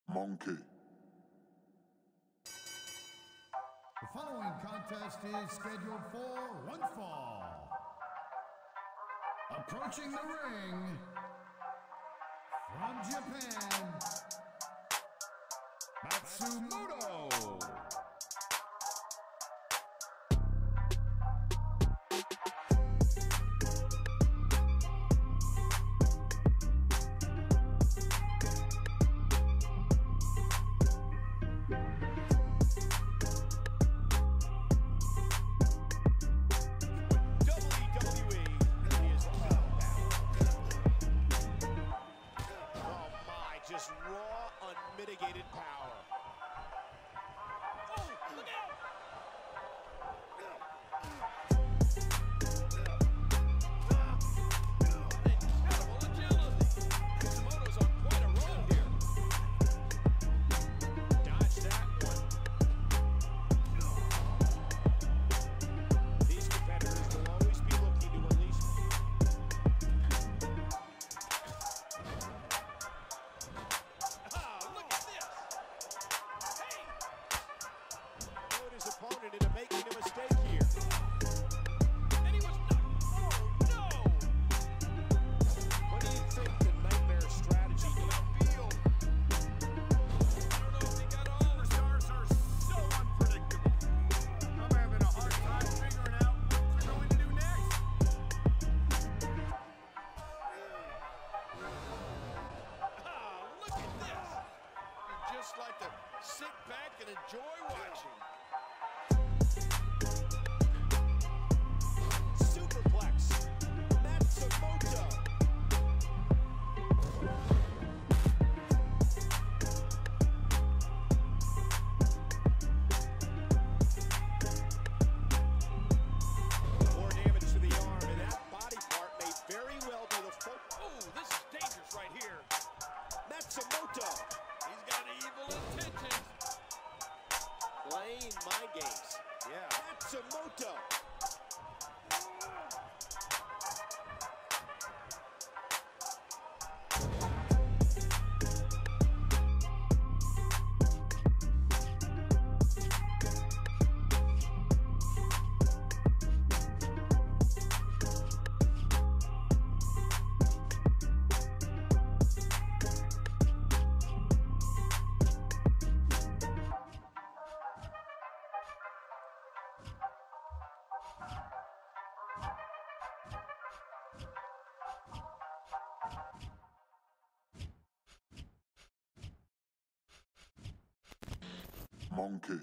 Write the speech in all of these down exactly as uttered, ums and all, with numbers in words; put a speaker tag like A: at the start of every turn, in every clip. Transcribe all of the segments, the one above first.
A: Monkey.
B: The following contest is scheduled for one fall. Approaching the ring from Japan, Matsumoto.
C: Just raw, unmitigated power. Oh, look out! Incredible agility. Matsumoto's on quite a roll here. Dodge that one. These competitors will always be looking to unleash. Opponent into making a mistake here. And he was knocked. Oh, no! What do you think the nightmare strategy is? Field. I don't know if they got all. The stars are so unpredictable. I'm having a hard time figuring out what they're going to do next. Ah, look at this. You'd just like to sit back and enjoy watching. Right here. Matsumoto. He's got evil intentions. Playing mind games. Yeah. Matsumoto.
A: Monkey.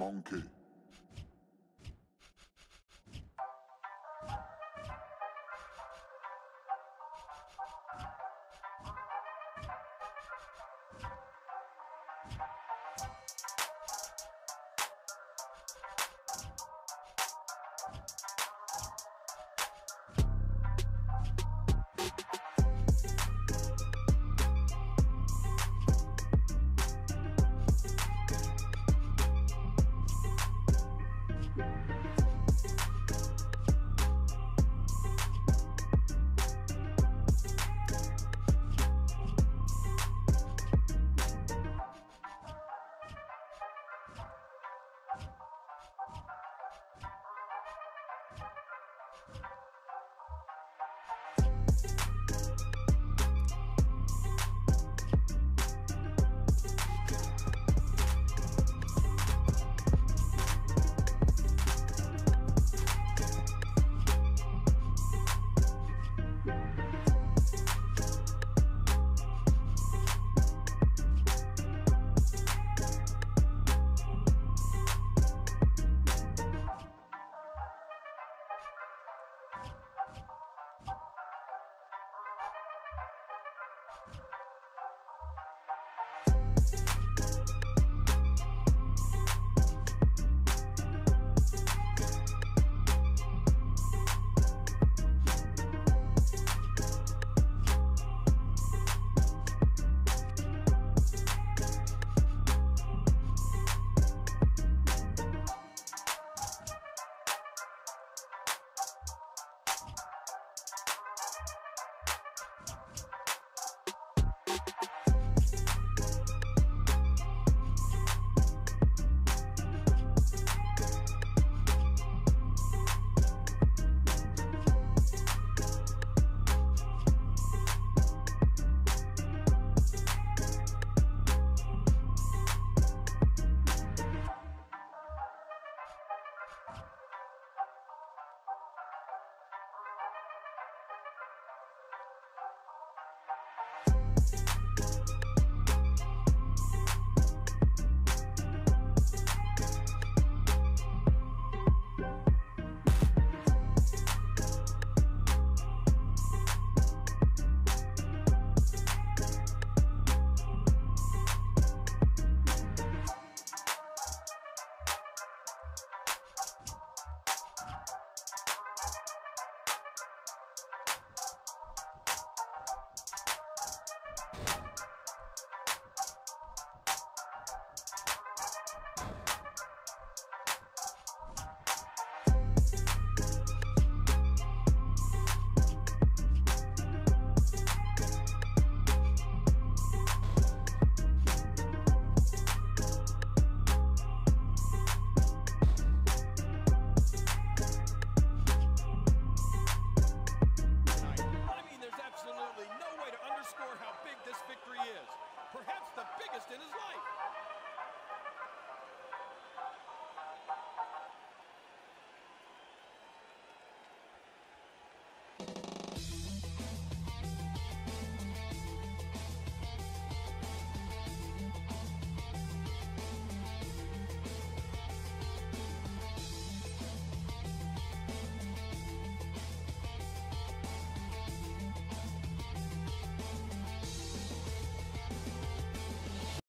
A: Monkey.
C: Perhaps the biggest in his life.